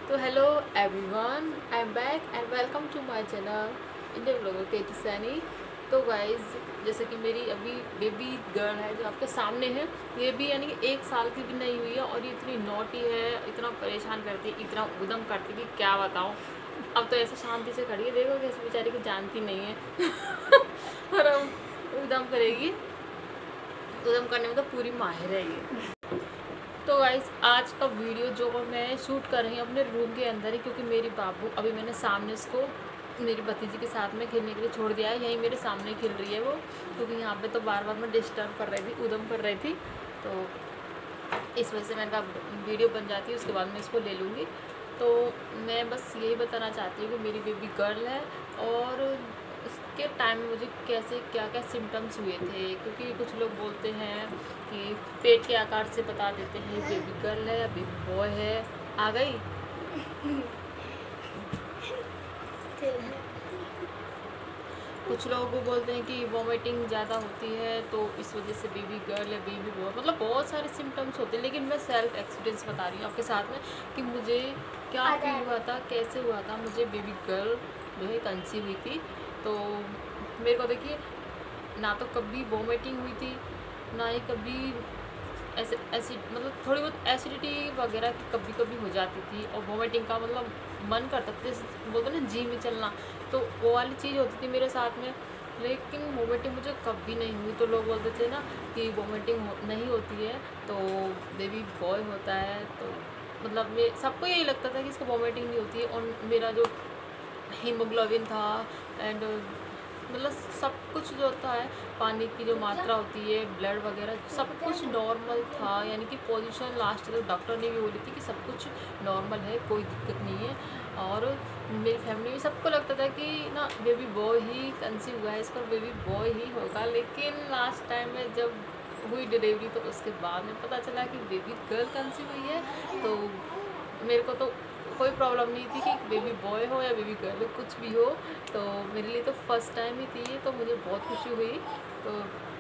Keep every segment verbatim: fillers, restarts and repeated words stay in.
तो hello everyone, I am back and welcome to my channel Indian blogger KT Saini. तो guys, जैसे कि मेरी अभी बेबी गर्ल है जो आपके सामने है, ये भी यानी कि एक साल की भी नहीं हुई है और ये इतनी नॉटी है, इतना परेशान करती है, इतना उदम करती है कि क्या बताऊँ। अब तो ऐसे शांति से खड़ी है, देखो कि इस बेचारी को जानती नहीं है और अब उदम करेगी। उदम करने में तो पूरी माहिर है ये। तो गाइस, आज का वीडियो जो मैं शूट कर रही हूँ अपने रूम के अंदर ही, क्योंकि मेरी बाबू अभी मैंने सामने उसको मेरी भतीजी के साथ में खेलने के लिए छोड़ दिया है। यहीं मेरे सामने खेल रही है वो, क्योंकि यहाँ पे तो बार बार मैं डिस्टर्ब कर रही थी, उदम कर रही थी। तो इस वजह से मैंने कहा वीडियो बन जाती है, उसके बाद मैं इसको ले लूँगी। तो मैं बस यही बताना चाहती हूँ कि मेरी बेबी गर्ल है और उसके टाइम में मुझे कैसे क्या क्या सिम्टम्स हुए थे, क्योंकि कुछ लोग बोलते हैं कि पेट के आकार से बता देते हैं बेबी गर्ल है या बेबी बॉय है। आ गई कुछ लोग बोलते हैं कि वॉमिटिंग ज़्यादा होती है तो इस वजह से बेबी गर्ल या बेबी बॉय, मतलब बहुत सारे सिम्टम्स होते हैं। लेकिन मैं सेल्फ एक्सपीरियंस बता रही हूँ आपके साथ में कि मुझे क्या फील हुआ था, कैसे हुआ था। मुझे बेबी गर्ल जो है कंसीव हुई थी, तो मेरे को देखिए ना तो कभी वॉमिटिंग हुई थी, ना ही कभी ऐसे एसिड मतलब थोड़ी बहुत एसिडिटी वगैरह की कभी कभी हो जाती थी, और वॉमिटिंग का मतलब मन करता था, जैसे बोलते ना जी में चलना, तो वो वाली चीज़ होती थी मेरे साथ में। लेकिन वॉमिटिंग मुझे कभी नहीं हुई। तो लोग बोलते थे ना कि वॉमिटिंग हो, नहीं होती है तो बेबी बॉय होता है, तो मतलब मैं सबको यही लगता था कि इसको वॉमिटिंग नहीं होती है। और मेरा जो हीमोग्लोबिन था एंड मतलब सब कुछ जो होता है, पानी की जो मात्रा होती है, ब्लड वगैरह सब कुछ नॉर्मल था। यानी कि पोजीशन लास्ट तक डॉक्टर ने भी बोली थी कि सब कुछ नॉर्मल है, कोई दिक्कत नहीं है। और मेरी फैमिली में सबको लगता था कि ना बेबी बॉय ही कंसीव हुआ है, इसका बेबी बॉय ही होगा। लेकिन लास्ट टाइम में जब हुई डिलीवरी तो उसके बाद में पता चला कि बेबी गर्ल कंसीव हुई है। तो मेरे को तो कोई प्रॉब्लम नहीं थी कि बेबी बॉय हो या बेबी गर्ल हो, कुछ भी हो। तो मेरे लिए तो फर्स्ट टाइम ही थी ये, तो मुझे बहुत खुशी हुई। तो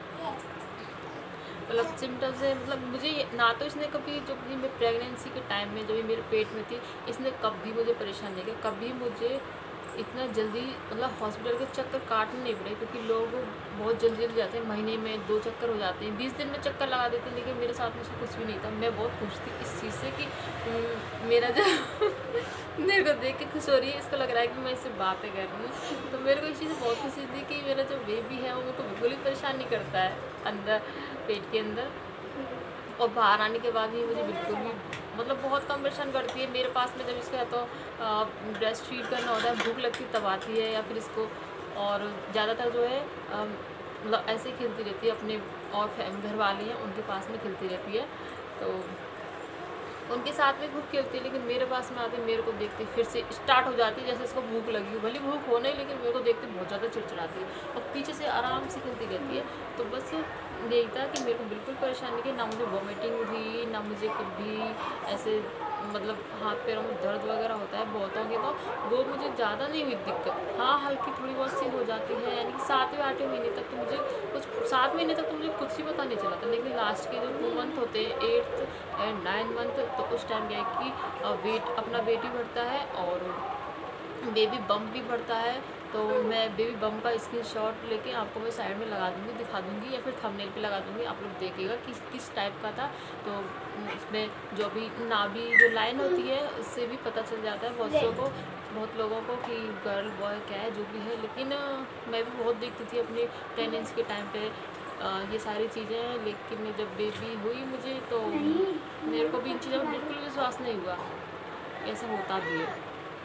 मतलब सिम्टम्स है, मतलब मुझे ना तो इसने कभी, जो भी मैं प्रेगनेंसी के टाइम में जब भी मेरे पेट में थी, इसने कभी मुझे परेशान नहीं किया। कभी मुझे इतना जल्दी मतलब हॉस्पिटल के चक्कर काटने नहीं पड़े, क्योंकि लोग बहुत जल्दी जल्दी जाते हैं, महीने में दो चक्कर हो जाते हैं, बीस दिन में चक्कर लगा देते हैं। लेकिन मेरे साथ में कुछ भी नहीं था। मैं बहुत खुश थी इस चीज़ से कि मेरा जो मेरे को देख के खुश हो रही है, इसको लग रहा है कि मैं इससे बातें कर रही हूँ। तो मेरे को इस चीज़ से बहुत खुशी थी कि मेरा जो बेबी है वो मेरे को बिल्कुल ही परेशान नहीं करता है अंदर, पेट के अंदर। और बाहर आने के बाद भी मुझे बिल्कुल भी मतलब बहुत कम परेशान करती है। मेरे पास में जब इसका तो ब्रेस्ट फीड करना होता है, भूख लगती तब आती है, या फिर इसको और ज़्यादातर जो है मतलब ऐसे ही खेलती रहती है अपने, और घर वाले हैं उनके पास में खेलती रहती है, तो उनके साथ में खूब खेलती है। लेकिन मेरे पास में आते मेरे को देखते फिर से स्टार्ट हो जाती है जैसे इसको भूख लगी हो, भले भूख हो नहीं, लेकिन मेरे को देखते बहुत ज़्यादा चिड़चिड़ाती है और पीछे से आराम से खेलती रहती है। तो बस यही था कि मेरे को बिल्कुल परेशानी नहीं की, ना मुझे वॉमिटिंग हुई, ना मुझे कभी ऐसे मतलब हाथ पैरों में दर्द वगैरह होता है बहुतों के, तो वो मुझे ज़्यादा नहीं हुई दिक्कत। हाँ, हल्की थोड़ी बहुत सी हो जाती है, यानी कि सातवें आठवें महीने तक तो मुझे कुछ सात महीने तक तो मुझे कुछ ही पता नहीं चला था। लेकिन लास्ट के जो टू मंथ होते हैं, एट्थ एंड नाइन मंथ, तो उस टाइम क्या है कि वेट अपना वेट भी बढ़ता है और बेबी बम्प भी बढ़ता है। तो मैं बेबी बम्प का स्क्रीनशॉट लेके आपको मैं साइड में लगा दूँगी, दिखा दूँगी, या फिर थंबनेल पे लगा दूँगी, आप लोग देखिएगा किस किस टाइप का था। तो उसमें जो भी नाभि जो लाइन होती है उससे भी पता चल जाता है बहुत लोगों को बहुत लोगों को कि गर्ल बॉय क्या है जो भी है। लेकिन मैं भी बहुत देखती थी अपनी प्रेगनेंसी के टाइम पे ये सारी चीज़ें, लेकिन जब बेबी हुई मुझे तो मेरे को भी इन चीज़ों में बिल्कुल विश्वास नहीं हुआ ऐसा होता भी है।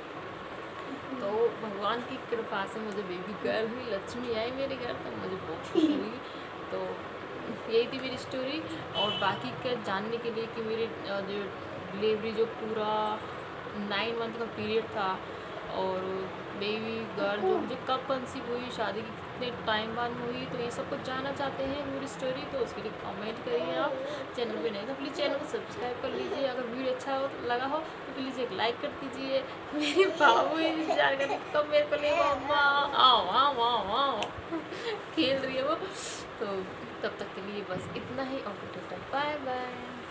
तो भगवान की कृपा से मुझे बेबी गर्ल हुई, लक्ष्मी आई मेरे घर, तो मुझे बहुत खुशी हुई। तो यही थी मेरी स्टोरी। और बाकी का जानने के लिए कि मेरी जो डिलीवरी जो पूरा नाइन मंथ का पीरियड था और बेबी गर्ल जो मुझे कब कंसीव हुई, शादी के कितने टाइम बाद में हुई, तो ये सब कुछ जानना चाहते हैं मेरी स्टोरी, तो उसके लिए कमेंट करिए। आप चैनल पे नहीं तो प्लीज़ चैनल को सब्सक्राइब कर लीजिए। अगर वीडियो अच्छा हो लगा हो तो प्लीज़ एक लाइक कर दीजिए। मेरी बाबू इंतजार कर तो मेरे को ले मम्मा आओ आओ आओ आओ खेल रही है वो। तो तब तक के लिए बस इतना ही, और बाय बाय।